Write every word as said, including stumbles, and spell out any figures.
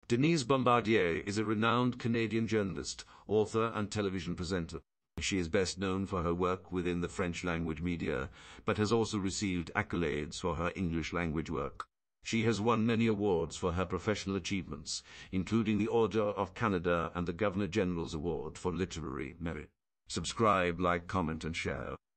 Denise Bombardier is a renowned Canadian journalist, author, and television presenter. She is best known for her work within the French-language media, but has also received accolades for her English-language work. She has won many awards for her professional achievements, including the Order of Canada and the Governor-General's Award for Literary Merit. Subscribe, like, comment, and share.